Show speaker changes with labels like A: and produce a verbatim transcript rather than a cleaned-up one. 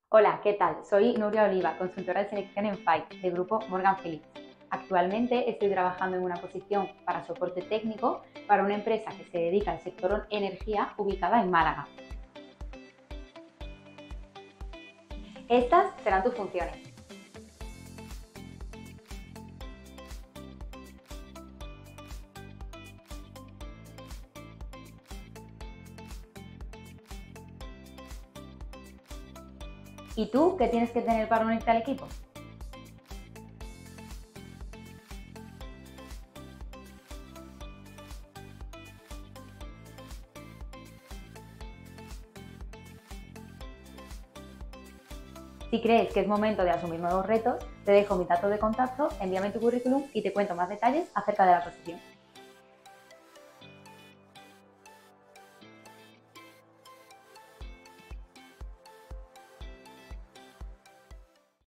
A: Hola, ¿qué tal? Soy Nuria Oliva, consultora de selección en F I E, de grupo Morgan Phillips. Actualmente estoy trabajando en una posición para soporte técnico para una empresa que se dedica al sector energía ubicada en Málaga. Estas serán tus funciones. ¿Y tú qué tienes que tener para unirte al equipo? Si crees que es momento de asumir nuevos retos, te dejo mis datos de contacto, envíame tu currículum y te cuento más detalles acerca de la posición.